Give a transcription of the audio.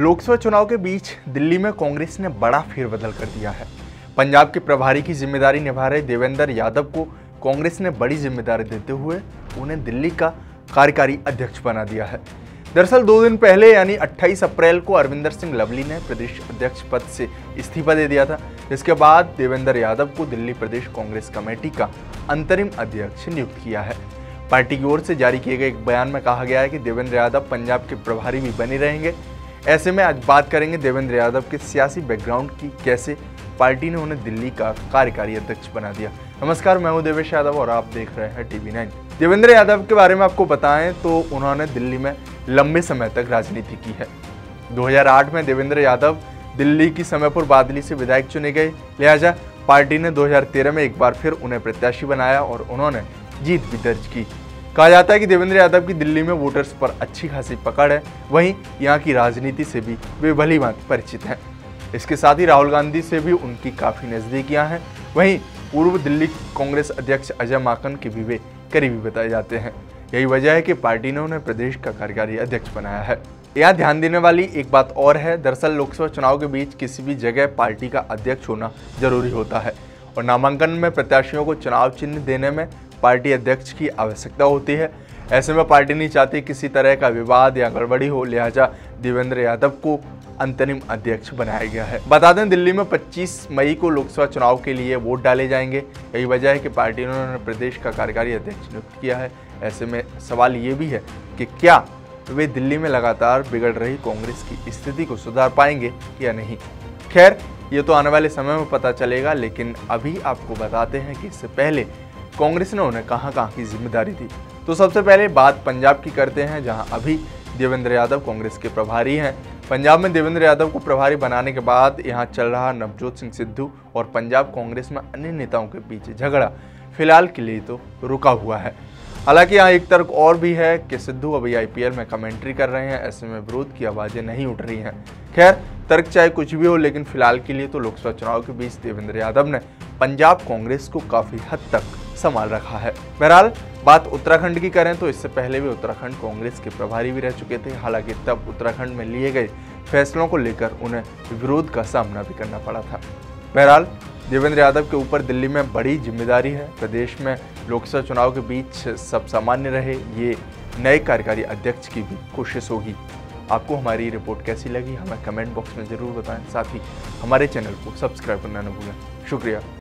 लोकसभा चुनाव के बीच दिल्ली में कांग्रेस ने बड़ा फेरबदल कर दिया है। पंजाब के प्रभारी की जिम्मेदारी निभा रहे देवेंद्र यादव को कांग्रेस ने बड़ी जिम्मेदारी देते हुए उन्हें दिल्ली का कार्यकारी अध्यक्ष बना दिया है। दरअसल 2 दिन पहले यानी 28 अप्रैल को अरविंदर सिंह लवली ने प्रदेश अध्यक्ष पद से इस्तीफा दे दिया था, जिसके बाद देवेंद्र यादव को दिल्ली प्रदेश कांग्रेस कमेटी का अंतरिम अध्यक्ष नियुक्त किया है। पार्टी की ओर से जारी किए गए एक बयान में कहा गया है कि देवेंद्र यादव पंजाब के प्रभारी भी बने रहेंगे। ऐसे में आज बात करेंगे देवेंद्र यादव के सियासी बैकग्राउंड की, कैसे पार्टी ने उन्हें दिल्ली का कार्यकारी अध्यक्ष बना दिया। नमस्कार, मैं हूं देवेश यादव और आप देख रहे हैं TV9। देवेंद्र यादव के बारे में आपको बताएं तो उन्होंने दिल्ली में लंबे समय तक राजनीति की है। 2008 में देवेंद्र यादव दिल्ली की समयपुर बादली से विधायक चुने गए, लिहाजा पार्टी ने 2013 में एक बार फिर उन्हें प्रत्याशी बनाया और उन्होंने जीत भी दर्ज की। कहा जाता है कि देवेंद्र यादव की दिल्ली में वोटर्स पर अच्छी खासी पकड़ है, वहीं यहाँ की राजनीति से भी वे भली भांति परिचित हैं। इसके साथ ही राहुल गांधी से भी उनकी काफ़ी नज़दीकियाँ हैं। वहीं पूर्व दिल्ली कांग्रेस अध्यक्ष अजय माकन के भी वे करीबी बताए जाते हैं। यही वजह है कि पार्टी ने उन्हें प्रदेश का कार्यकारी अध्यक्ष बनाया है। यहाँ ध्यान देने वाली एक बात और है, दरअसल लोकसभा चुनाव के बीच किसी भी जगह पार्टी का अध्यक्ष होना जरूरी होता है और नामांकन में प्रत्याशियों को चुनाव चिन्ह देने में पार्टी अध्यक्ष की आवश्यकता होती है। ऐसे में पार्टी नहीं चाहती किसी तरह का विवाद या गड़बड़ी हो, लिहाजा देवेंद्र यादव को अंतरिम अध्यक्ष बनाया गया है। बता दें, दिल्ली में 25 मई को लोकसभा चुनाव के लिए वोट डाले जाएंगे। यही वजह है कि पार्टी ने उन्हें प्रदेश का कार्यकारी अध्यक्ष नियुक्त किया है। ऐसे में सवाल ये भी है कि क्या वे दिल्ली में लगातार बिगड़ रही कांग्रेस की स्थिति को सुधार पाएंगे या नहीं। खैर, ये तो आने वाले समय में पता चलेगा, लेकिन अभी आपको बताते हैं कि इससे पहले कांग्रेस ने उन्हें कहां की जिम्मेदारी दी। तो सबसे पहले बात पंजाब की करते हैं, जहां अभी देवेंद्र यादव कांग्रेस के प्रभारी हैं। पंजाब में देवेंद्र यादव को प्रभारी बनाने के बाद यहां चल रहा नवजोत सिंह सिद्धू और पंजाब कांग्रेस में अन्य नेताओं के बीच झगड़ा फिलहाल के लिए तो रुका हुआ है। हालांकि यहाँ एक तर्क और भी है कि सिद्धू अभी IPL में कमेंट्री कर रहे हैं, ऐसे में विरोध की आवाज़ें नहीं उठ रही हैं। खैर, तर्क चाहे कुछ भी हो, लेकिन फिलहाल के लिए तो लोकसभा चुनाव के बीच देवेंद्र यादव ने पंजाब कांग्रेस को काफ़ी हद तक संभाल रखा है। बहरहाल बात उत्तराखंड की करें तो इससे पहले भी उत्तराखंड कांग्रेस के प्रभारी भी रह चुके थे। हालांकि तब उत्तराखंड में लिए गए फैसलों को लेकर उन्हें विरोध का सामना भी करना पड़ा था। बहरहाल देवेंद्र यादव के ऊपर दिल्ली में बड़ी जिम्मेदारी है। प्रदेश में लोकसभा चुनाव के बीच सब सामान्य रहे, ये नए कार्यकारी अध्यक्ष की भी कोशिश होगी। आपको हमारी रिपोर्ट कैसी लगी हमें कमेंट बॉक्स में ज़रूर बताएं। साथ ही हमारे चैनल को सब्सक्राइब करना न भूलें। शुक्रिया।